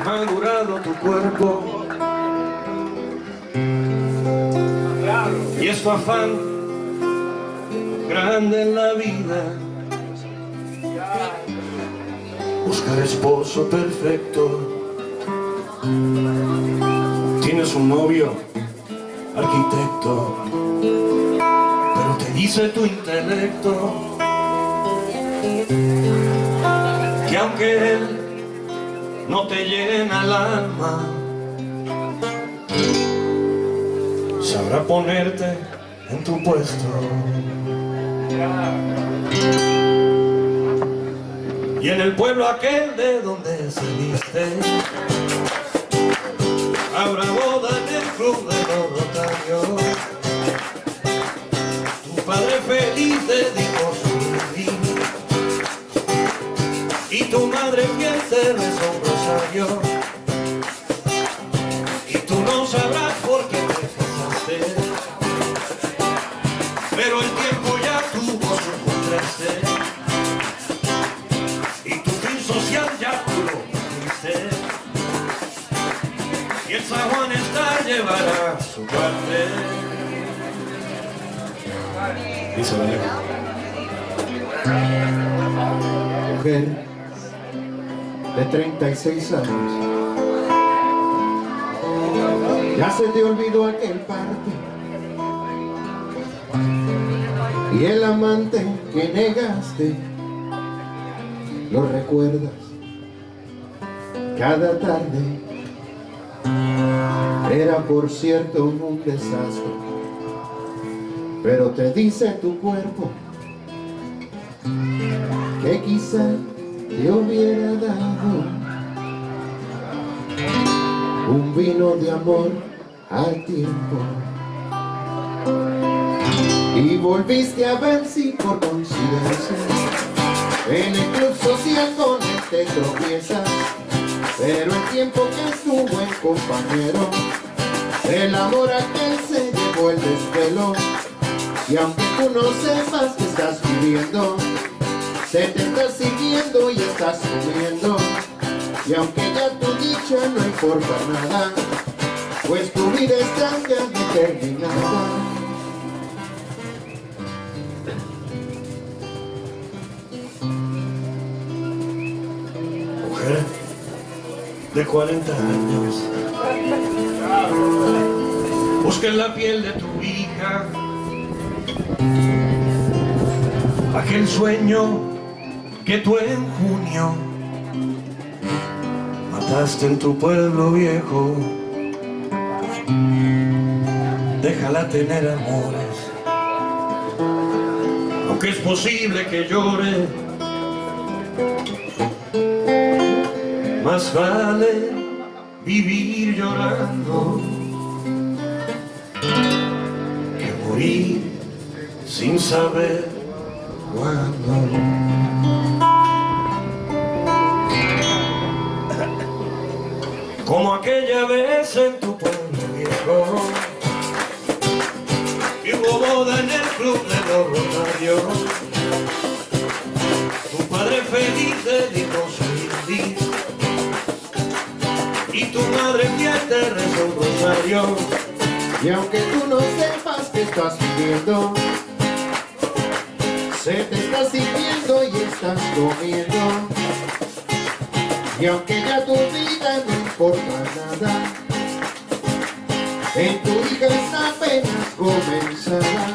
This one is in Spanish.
madurado tu cuerpo y es tu afán grande en la vida, buscar esposo perfecto. Tienes un novio arquitecto, pero te dice tu intelecto que aunque él no te llena el alma, sabrá ponerte en tu puesto. Y en el pueblo aquel de donde saliste habrá boda en el club de los Rotarios. Tu padre feliz dedicó su vida y tu madre fiel te rezó un rosario. Y tú no sabrás por qué te casaste, pero el tiempo ya tuvo su contraste y tu fin social ya tú lo cumpliste. Y el San Juan está llevará su parte. Dice la letra. Mujer de 36 años, ya se te olvidó aquel parte y el amante que negaste lo recuerdas cada tarde. Era por cierto un desastre, pero te dice tu cuerpo que quizá te hubiera dado un vino de amor al tiempo. Y volviste a ver si por coincidencia en el club social con él te tropiezas, pero el tiempo que estuvo en compañero, el amor aquel se llevó el desvelo. Y aunque tú no sepas que estás viviendo, se te está siguiendo y estás comiendo. Y aunque ya tu dicha no importa nada, pues tu vida está ya determinada. Mujer de 40 años, busca en la piel de tu hija aquel sueño que tú en junio mataste en tu pueblo viejo. Déjala tener amores, aunque es posible que llore. Más vale vivir llorando que morir sin saber cuándo. Como aquella vez en tu pueblo viejo, y hubo boda en el club de los Rotarios. Tu padre feliz dedicó su indis y tu madre fiel te rezó un rosario. Y aunque tú no sepas que estás viviendo, se te está siguiendo y estás comiendo. Y aunque ya tu vida no importa nada, en tu hija está apenas comenzada.